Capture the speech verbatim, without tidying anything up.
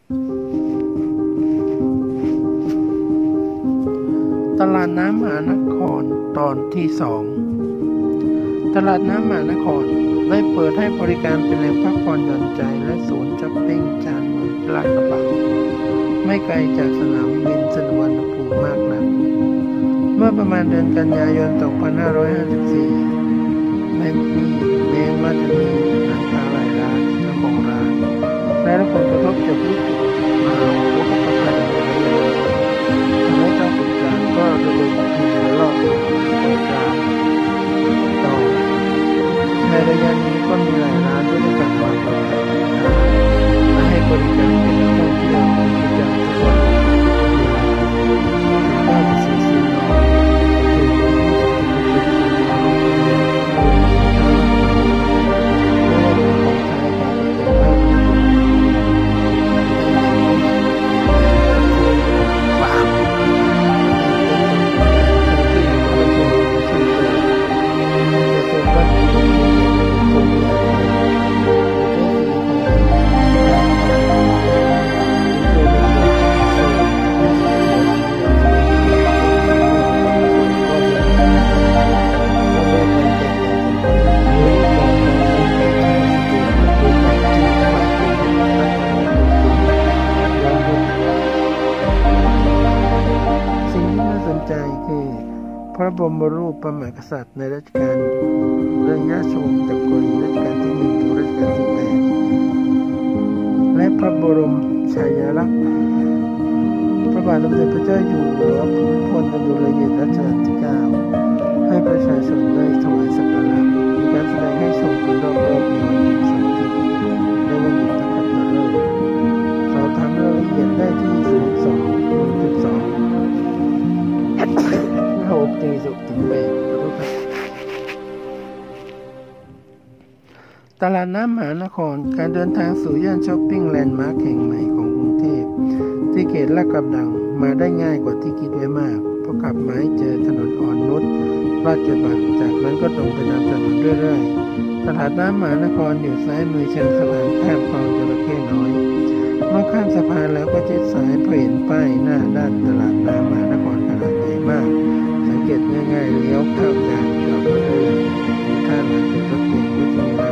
ตลาดน้ำมหานครตอนที่สองตลาดน้ำมหานครได้เปิดให้บริการเป็นแหล่งพักผ่อนหย่อนใจและศูนย์ช้อปปิ้งชานเมืองลาดกระบังไม่ไกลจากสนามบินสุวรรณภูมิมากนักเมื่อประมาณเดือนกันยายนสองพันห้าร้อยห้าสิบสี่แม้มีแม้ว่าจะมีร้านค้าหลายร้านเจ้าของร้านได้รับผลกระทบจากวิกฤตมหาอุทกภัยทำให้เจ้ากิจการก็ระดมทุนและรอบเปิดร้านต่อในระยะนี้ก็มีหลายร้านที่ได้กลับมาเปิดขายสินค้าและให้บริการเป็นนักท่องเที่ยวประจำทุกวันเก้าสิบสี่สิงหาคมถึงยี่สิบเจ็ดสิงหาคมไม่ว่าเป็นของไทยของประเทศภาคญี่ปุ่นฟาร์มพระบรมรูปพระมหากษัตริย์ในรัชกาลระยะชมจักรีรัชกาลที่หนึ่งถึงรัชกาลที่แปดและพระบรมฉายาลักษณ์พระบาทสมเด็จพระเจ้าอยู่หัวภูมิพลอดุลยเดชรัชกาลที่เก้าให้ประชาชนได้ถวายสักการะมีการแสดงให้ชมเป็นรอบๆในวันหยุดเสาร์อาทิตย์และวันหยุดนักขัตฤกษ์สอบถามรายละเอียดได้ที่ศูนย์ สอง หนึ่ง เจ็ด สองหกตีสุถึงแปดตลาดน้ำมหานครการเดินทางสู่ย่านช้อปปิ้งแลนด์มาร์คแห่งใหม่ของกรุงเทพที่เขตลาดกระบังมาได้ง่ายกว่าที่คิดไว้มากเพราะขับมาให้เจอถนนอ่อนนุชลาดกระบังจากนั้นก็ตรงไปตามถนนเรื่อยๆตลาดน้ำมหานครอยู่ซ้ายมือเชิงสะพานข้ามคลองจระเข้น้อยเมื่อข้ามสะพานแล้วก็ชิดซ้ายเพื่อเห็นป้ายหน้าด้านตลาดน้ำมหานครขนาดใหญ่มากสังเกตง่ายๆเลี้ยวเข้าจากจอดรถเรือท่าหลังจากรถเก๋งก็จะมีร้าน